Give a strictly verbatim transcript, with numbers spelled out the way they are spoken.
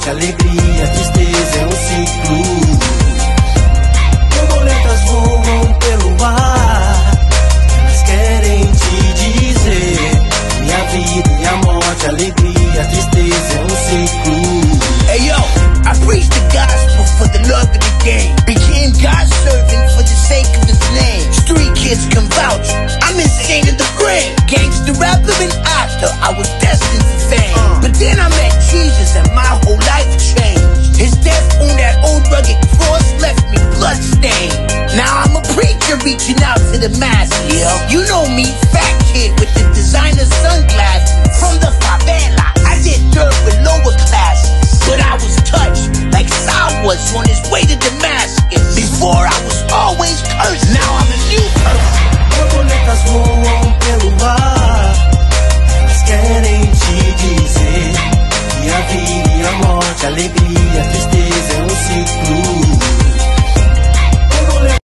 morte, alegria, tristeza é um ciclo. Borboletas voam pelo ar, elas querem te dizer: minha vida e a morte, alegria.